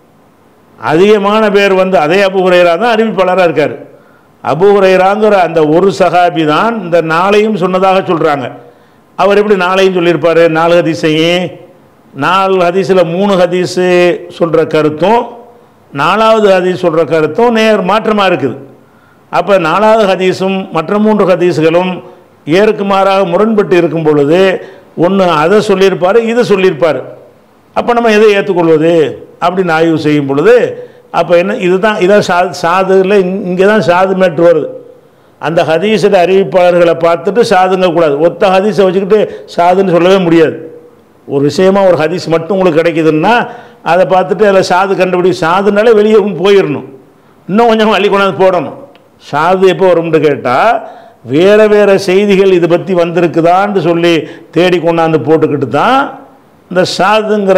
அதிகமான பேர் வந்து அதே அபூ ஹுரைரா தான் அறிவிப்பாளராக இருக்கார். அபூ ஹுரைராங்கிற அந்த ஒரு சஹாபி தான் இந்த நாளையும் சொன்னதாக சொல்கிறாங்க. அவர் எப்படி நாளையும் சொல்லியிருப்பார்? நாலு ஹதீஸையும், நாலு ஹதீஸில் மூணு ஹதீஸு சொல்கிற கருத்தும் நாலாவது ஹதீஸ் சொல்கிற கருத்தும் நேர் மாற்றமாக இருக்குது. அப்போ நாலாவது ஹதீஸும் மற்ற மூன்று ஹதீஸுகளும் ஏற்கு மாறாக முரண்பட்டு இருக்கும் பொழுது ஒன்று அதை சொல்லியிருப்பார், இதை சொல்லியிருப்பார். அப்போ நம்ம எதை ஏற்றுக்கொள்வது அப்படின்னு ஆய்வு செய்யும் பொழுது அப்போ என்ன, இதுதான் இதான் சா சாதுல இங்கே தான் சாது மேட்ரு வருது. அந்த ஹதீஸில் அறிவிப்பாளர்களை பார்த்துட்டு சாதுங்க கூடாது. ஒத்த ஹதீஸை வச்சுக்கிட்டு சாதுன்னு சொல்லவே முடியாது. ஒரு விஷயமாக ஒரு ஹதீஸ் மட்டும் உங்களுக்கு கிடைக்குதுன்னா அதை பார்த்துட்டு அதில் சாது கண்டுபிடி, சாதுனாலே வெளியே போயிடணும், இன்னும் கொஞ்சம் அள்ளி கொண்டாந்து போடணும். சாது எப்போ வரும்னு கேட்டால் வேறு வேறு செய்திகள் இதை பற்றி வந்திருக்குதான்னு சொல்லி தேடி கொண்டாந்து போட்டுக்கிட்டு தான் இந்த சாதுங்கிற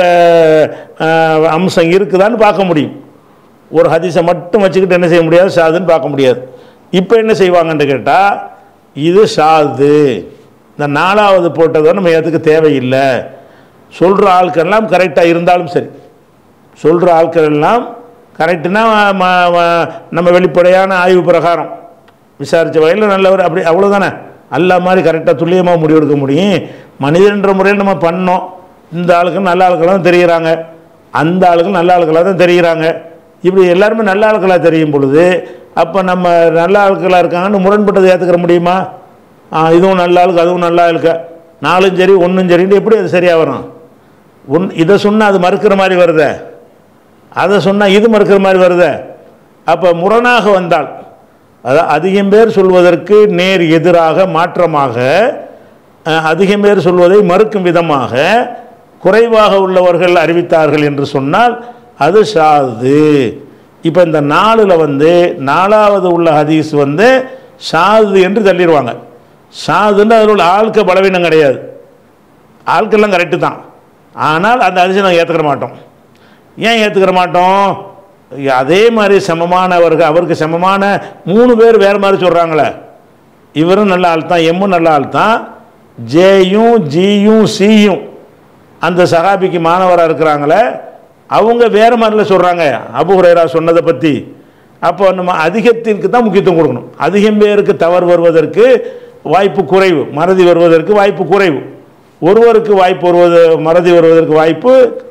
அம்சம் இருக்குதான்னு பார்க்க முடியும். ஒரு ஹதீஸை மட்டும் வச்சுக்கிட்டு என்ன செய்ய முடியாது, சாதுன்னு பார்க்க முடியாது. இப்போ என்ன செய்வாங்கன்னு கேட்டால் இது சாது, இந்த நாலாவது போட்டதை நம்ம எதுக்கு தேவையில்லை. சொல்கிற ஆட்களெல்லாம் கரெக்டாக இருந்தாலும் சரி, சொல்கிற ஆட்கள் எல்லாம் கரெக்டுனா நம்ம வெளிப்படையான ஆய்வு பிரகாரம் விசாரித்த வகையில் நல்லவர் அப்படி அவ்வளோதானே. அல்லா மாதிரி கரெக்டாக துல்லியமாக முடிவெடுக்க முடியும். மனிதன்ற முறையில் நம்ம பண்ணோம், இந்த ஆளுக்கள் நல்ல ஆளுக்களாக தான் தெரிகிறாங்க, அந்த ஆளுக்கள் நல்ல ஆளுக்களாக தான் தெரிகிறாங்க. இப்படி எல்லாருமே நல்ல ஆளுக்களாக தெரியும் பொழுது அப்போ நம்ம நல்ல ஆளுக்களாக இருக்காங்கன்னு முரண்பட்டதை ஏற்றுக்கிற முடியுமா? இதுவும் நல்ல ஆளுக்கு அதுவும் நல்லா ஆளுக்க, நாலும் சரி ஒன்றும் சரின்னு எப்படி அது சரியாக வரும்? ஒன் இதை சொன்னால் அது மறுக்கிற மாதிரி வருதே, அதை சொன்னால் இது மறுக்கிற மாதிரி வருதே. அப்போ முரணாக வந்தால், அதாவது அதிகம் பேர் சொல்வதற்கு நேர் எதிராக மாற்றமாக அதிகம் பேர் சொல்வதை மறுக்கும் விதமாக குறைவாக உள்ளவர்கள் அறிவித்தார்கள் என்று சொன்னால் அது சாது. இப்போ இந்த நாளில் வந்து நாலாவது உள்ள ஹதீஸ் வந்து சாது என்று தள்ளிடுவாங்க. சாதுன்னு அதில் உள்ள ஆட்க பலவீனம் கிடையாது, ஆட்கள்லாம் கரெக்டு தான். ஆனால் அந்த ஹதீஸை நாங்கள் ஏற்றுக்கிற மாட்டோம். ஏன் ஏற்றுக்கிற மாட்டோம்? அதே மாதிரி சமமானவர்கள், அவருக்கு சமமான மூணு பேர் வேறு மாதிரி சொல்கிறாங்களே, இவரும் நல்ல ஆள் தான், எம்மும் நல்ல ஆள் தான், ஜேயும் ஜியும் சியும் அந்த சஹாபிக்கு மாணவராக இருக்கிறாங்களே அவங்க வேறு மாதிரில சொல்கிறாங்க அபூ ஹுரைரா சொன்னதை பற்றி. அப்போ நம்ம அதிகத்திற்கு தான் முக்கியத்துவம் கொடுக்கணும். அதிகம் பேருக்கு தவறு வருவதற்கு வாய்ப்பு குறைவு, மறதி வருவதற்கு வாய்ப்பு குறைவு. ஒருவருக்கு வாய்ப்பு வருவது மறதி வருவதற்கு வாய்ப்பு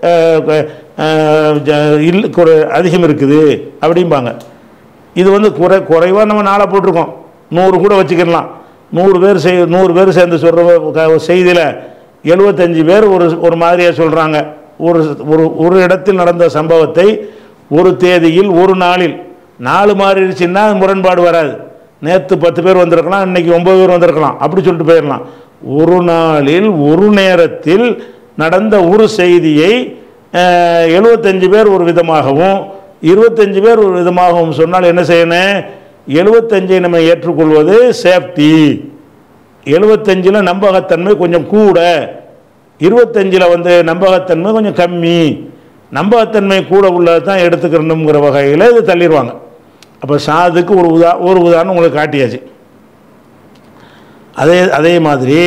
இல்லை அதிகம் இருக்குது அப்படிம்பாங்க. இது வந்து குறை குறைவாக நம்ம நாளாக போட்டிருக்கோம். நூறு கூட வச்சுக்கிடலாம். நூறு பேர் செய் நூறு பேர் சேர்ந்து சொல்கிற செய்தியில் எழுபத்தஞ்சு பேர் ஒரு ஒரு மாதிரியாக சொல்கிறாங்க. ஒரு ஒரு ஒரு இடத்தில் நடந்த சம்பவத்தை ஒரு தேதியில் ஒரு நாளில் நாலு மாறிடுச்சுன்னா முரண்பாடு வராது. நேற்று பத்து பேர் வந்திருக்கலாம், இன்றைக்கி ஒம்பது பேர் வந்திருக்கலாம், அப்படி சொல்லிட்டு போயிடலாம். ஒரு நாளில் ஒரு நேரத்தில் நடந்த ஒரு செய்தியை எழுபத்தஞ்சு பேர் ஒரு விதமாகவும் இருபத்தஞ்சு பேர் ஒரு விதமாகவும் சொன்னால் என்ன செய்யணும்? எழுபத்தஞ்சை நம்ம ஏற்றுக்கொள்வது சேஃப்டி. எழுபத்தஞ்சில் நம்பகத்தன்மை கொஞ்சம் கூட, இருபத்தஞ்சில் வந்து நம்பகத்தன்மை கொஞ்சம் கம்மி. நம்பகத்தன்மை கூட உள்ளது தான் எடுத்துக்கணுங்கிற வகையில் இது தள்ளிடுவாங்க. அப்போ சாதுக்கு ஒரு உதா ஒரு உதாரணம் உங்களுக்கு காட்டியாச்சு. அதே அதே மாதிரி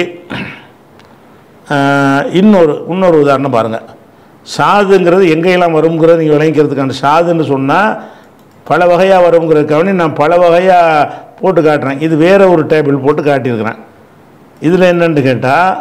இன்னொரு இன்னொரு உதாரணம் பாருங்கள். சாதுங்கிறது எங்கெல்லாம் வருங்கிறது நீங்கள் விளங்கிக்கிறதுக்கான சாதுன்னு சொன்னால் பல வகையாக வருங்கிறதுக்காக நான் பல வகையாக போட்டு காட்டுறேன். இது வேறு ஒரு டேபிள் போட்டு காட்டியிருக்கிறேன். இதில் என்னென்னு கேட்டால்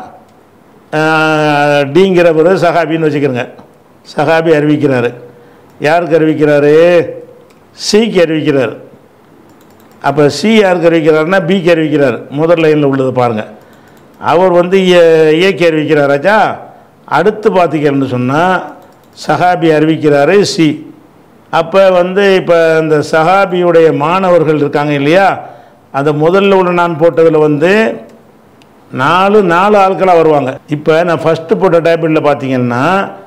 டிங்கிற பிறகு சஹாபின்னு வச்சுக்கிறேங்க. சஹாபி அறிவிக்கிறாரு. யாருக்கு அறிவிக்கிறாரு? சிக்கு அறிவிக்கிறார். அப்போ சி யாருக்கு அறிவிக்கிறாருன்னா பிக்கு அறிவிக்கிறார். முதல் லைனில் உள்ளது பாருங்கள். அவர் வந்து ஏக்கு அறிவிக்கிறாராச்சா. அடுத்து பார்த்திங்கன்னு சொன்னால் சஹாபி அறிவிக்கிறாரு சி. அப்போ வந்து இப்போ அந்த சஹாபியுடைய மாணவர்கள் இருக்காங்க இல்லையா, அந்த முதல்ல உள்ள நான் போட்டதில் வந்து நாலு நாலு ஆட்களாக வருவாங்க. இப்போ நான் ஃபஸ்ட்டு போட்ட டேபிளில் பார்த்தீங்கன்னா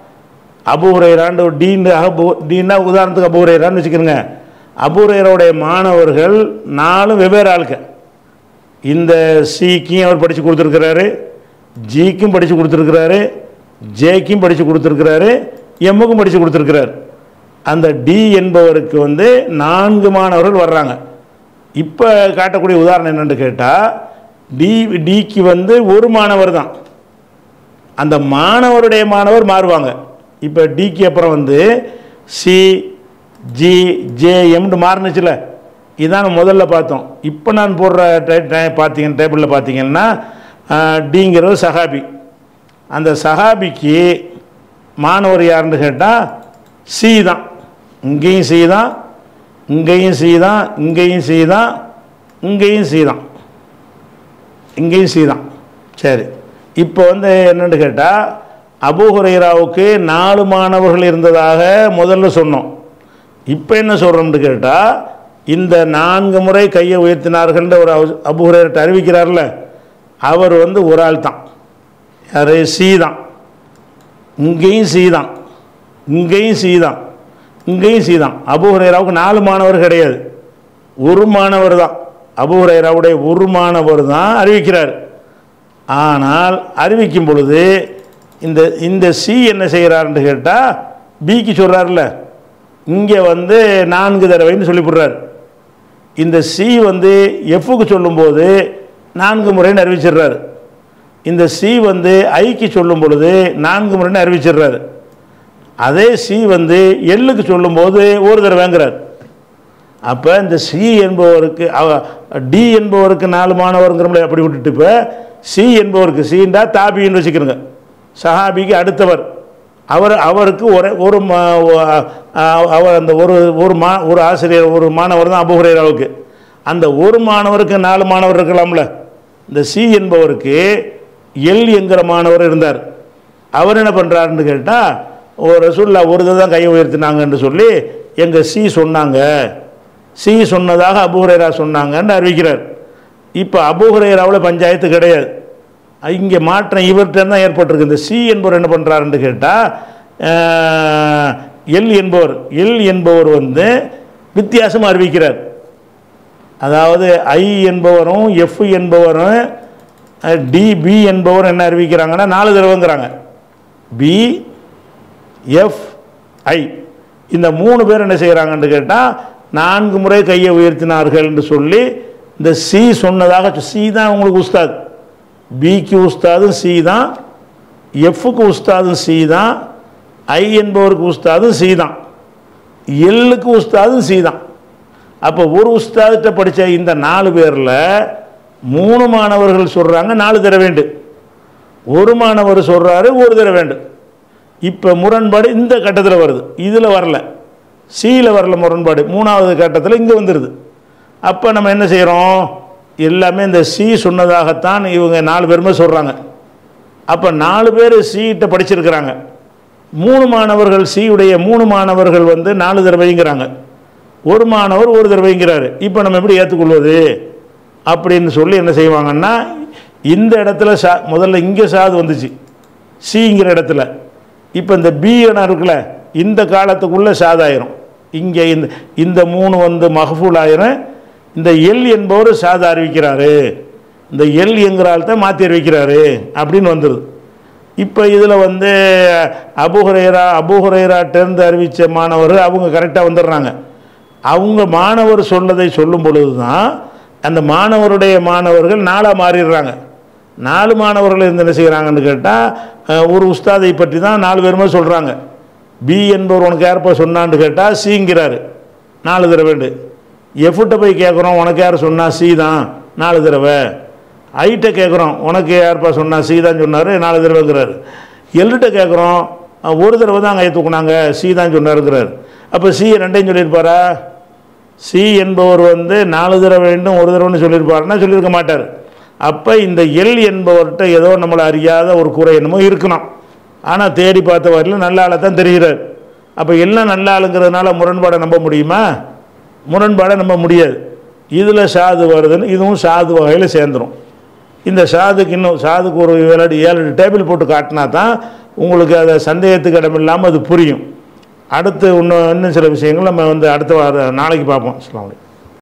அபூ ஹுரைரான்னு டீன்னு அபூ டீன்னா உதாரணத்துக்கு அபூ ஹுரைரான்னு வச்சுக்கிறோங்க. அபூ ஹுரைராவுடைய மாணவர்கள் நாலு வெவ்வேறு ஆட்கள். இந்த சிக்கும் அவர் படித்து கொடுத்துருக்கிறாரு, ஜிக்கும் படித்து கொடுத்துருக்கிறாரு, ஜேக்கும் படித்து கொடுத்துருக்கிறாரு, எம்முக்கும் படித்து கொடுத்துருக்கிறார். அந்த டி என்பவருக்கு வந்து நான்கு மாணவர்கள் வர்றாங்க. இப்போ காட்டக்கூடிய உதாரணம் என்னென்னு கேட்டால் டி டிக்கு வந்து ஒரு மாணவர் தான். அந்த மாணவருடைய மாணவர் மாறுவாங்க. இப்போ டிக்கு அப்புறம் வந்து சி ஜி ஜே எம்னு மாறினுச்சுல, இதான் முதல்ல பார்த்தோம். இப்போ நான் போடுற பார்த்தீங்க டேபிளில் பார்த்தீங்கன்னா டிங்கிறது சஹாபி. அந்த சஹாபிக்கு மாணவர் யாருன்னு கேட்டால் சி தான். இங்கேயும் சி தான், இங்கேயும் சி தான், இங்கேயும் சி தான், இங்கேயும் சி தான், இங்கேயும் சி தான். சரி, இப்போ வந்து என்னென்னு கேட்டால் அபூ ஹுரைராவுக்கு நாலு மாணவர்கள் இருந்ததாக முதல்ல சொன்னோம். இப்போ என்ன சொல்கிறோம்னு கேட்டால் இந்த நான்கு முறை கையை உயர்த்தினார்கள்ன்ற ஒரு அபூ ஹுரைரா அறிவிக்கிறார்ல, அவர் வந்து ஒரு ஆள் தான். யார்? சி தான். இங்கேயும் சி தான், இங்கேயும் சி தான், இங்கேயும் சி தான். அபூ ஹுரைராவுக்கு நாலு மாணவர் கிடையாது, ஒரு மாணவர் தான். அபூ ஹுரைராவுடைய ஒரு மாணவர் தான் அறிவிக்கிறார். ஆனால் அறிவிக்கும் பொழுது இந்த இந்த சி என்ன செய்கிறாருன்னு கேட்டால் பிக்கு சொல்கிறார்ல, இங்கே வந்து நான்கு தடவைன்னு சொல்லிவிடுறார். இந்த சி வந்து எஃப்க்கு சொல்லும்போது நான்கு முறைன்னு அறிவிச்சிடுறாரு. இந்த சி வந்து ஐக்கு சொல்லும் பொழுது நான்கு முறைன்னு அறிவிச்சிடுறாரு. அதே சி வந்து எல்லுக்கு சொல்லும்போது ஒரு தடவைங்கிறார். அப்போ இந்த சி என்பவருக்கு டி என்பவருக்கு நாலு மாணவருங்கிற அப்படி விட்டுட்டு இப்போ சி என்பவருக்கு சீண்டா தாபின்னு வச்சுக்கிறோங்க. சஹாபிக்கு அடுத்தவர் அவர் அவருக்கு ஒரு ஒரு அவர் அந்த ஒரு ஒரு மா ஒரு ஆசிரியர் ஒரு மாணவர் தான் அபூ ஹுரைராவுக்கு. அந்த ஒரு மாணவருக்கு நாலு மாணவர் இருக்கலாம்ல. இந்த சி என்பவருக்கு எல் என்கிற மாணவர் இருந்தார். அவர் என்ன பண்ணுறாருன்னு கேட்டால் ஒரு ரசூலுல்லாஹ் ஒரு தான் கையை உயர்த்தினாங்கன்னு சொல்லி எங்கள் சி சொன்னாங்க, சி சொன்னதாக அபூ ஹுரைரா சொன்னாங்கன்னு அறிவிக்கிறார். இப்போ அபூ ஹுரைராவில் பஞ்சாயத்து கிடையாது. இங்கே மாற்றம் இவர்கிட்ட தான் ஏற்பட்டிருக்கு. இந்த சி என்பவர் என்ன பண்ணுறாருன்னு கேட்டால் எல் என்பவர் எல் என்பவர் வந்து வித்தியாசமாக அறிவிக்கிறார். அதாவது ஐ என்பவரும் எஃப் என்பவரும் டி பி என்பவரும் என்ன அறிவிக்கிறாங்கன்னா நாலு தடவைங்கிறாங்க. பி எஃப் ஐ இந்த மூணு பேர் என்ன செய்கிறாங்கன்னு கேட்டால் நான்கு முறை கையை உயர்த்தினார்கள் என்று சொல்லி இந்த சி சொன்னதாக சி தான் உங்களுக்கு உஸ்தாத். பிக்கு உஸ்தாதும் சி தான், எஃப்க்கு உஸ்தாதும் சி தான், ஐ என்பவருக்கு உஸ்தாதும் சி தான், எல்லுக்கு உஸ்தாதும் சி தான். அப்போ ஒரு உஸ்தாதிட்ட படித்த இந்த நாலு பேரில் மூணு மாணவர்கள் சொல்கிறாங்க நாலு தர வேண்டும், ஒரு மாணவர் சொல்கிறாரு ஒரு தர வேண்டும். இப்போ முரண்பாடு இந்த கட்டத்தில் வருது, இதில் வரல, சியில் வரல முரண்பாடு, மூணாவது கட்டத்தில் இங்கே வந்துடுது. அப்போ நம்ம என்ன செய்கிறோம், எல்லாமே இந்த சி சொன்னதாகத்தான் இவங்க நாலு பேருமே சொல்கிறாங்க. அப்போ நாலு பேர் சிகிட்ட படிச்சிருக்கிறாங்க, மூணு மாணவர்கள் சியுடைய மூணு மாணவர்கள் வந்து நாலு தடவைங்கிறாங்க, ஒரு மாணவர் ஒரு தடவைங்கிறாரு. இப்போ நம்ம எப்படி ஏற்றுக்கொள்வது அப்படின்னு சொல்லி என்ன செய்வாங்கன்னா, இந்த இடத்துல சா முதல்ல இங்கே சாது வந்துச்சு சிங்கிற இடத்துல, இப்போ இந்த பி இடம் இருக்குல்ல இந்த காலத்துக்குள்ளே சாதாயிரும், இங்கே இந்த இந்த மூணு வந்து மஹ்ஃபூல் ஆயிரும். இந்த எல் என்பவர் சாதா அறிவிக்கிறாரு, இந்த எல் என்கிறால் தான் மாற்றி அறிவிக்கிறாரு அப்படின்னு வந்துடுது. இப்போ இதில் வந்து அபூஹுரைரா அபூஹுரைராட்டேருந்து அறிவித்த மாணவர் அவங்க கரெக்டாக வந்துடுறாங்க. அவங்க மாணவர் சொல்லதை சொல்லும் பொழுது தான் அந்த மாணவருடைய மாணவர்கள் நாளாக மாறிடுறாங்க. நாலு மாணவர்கள் இருந்து என்ன செய்கிறாங்கன்னு கேட்டால் ஒரு உஸ்தாதை பற்றி தான் நாலு பேருமே சொல்கிறாங்க. பி என்பவர் உனக்கு யாருப்பா சொன்னான்னு கேட்டால் சிங்கிறாரு, நாலு தடவை. எஃப்ட்ட போய் கேட்குறோம், உனக்கு யார் சொன்னால் சி தான், நாலு தடவை. ஐட்ட கேட்குறோம், உனக்கு யாருப்பா சொன்னால் சி தான் சொன்னார், நாலு தடவைங்கிறாரு. எல்கிட்ட கேட்குறோம், ஒரு தடவை தான் அங்கே தூக்குனாங்க, சி தான் சொன்னாருங்கிறார். அப்போ சி ரெண்டையும் சொல்லியிருப்பாரா? சி என்பவர் வந்து நாலு தடவை வேண்டும் ஒரு தடவைன்னு சொல்லியிருப்பாருன்னா சொல்லியிருக்க மாட்டார். அப்போ இந்த எல் என்பவர்கிட்ட ஏதோ நம்மளை அறியாத ஒரு குறை என்னமோ இருக்கணும். ஆனால் தேடி பார்த்த வரையிலும் நல்ல ஆளை தான் தெரிகிறார். அப்போ எல்லாம் நல்ல ஆளுங்கிறதுனால முரண்பாடை நம்ப முடியுமா? முரண்பாடை நம்ப முடியாது. இதில் சாது வருதுன்னு இதுவும் சாது வகையில் சேர்ந்துடும். இந்த சாதுக்கு இன்னும் சாதுக்கு ஒரு ஏழு ஏழு டேபிள் போட்டு காட்டினா தான் உங்களுக்கு அதை சந்தேகத்துக்கு இடம் இல்லாமல் அது புரியும். அடுத்து இன்னும் இன்னும் சில விஷயங்கள் நம்ம வந்து அடுத்த வார நாளைக்கு பார்ப்போம். அஸ்ஸலாமு அலைக்கும்.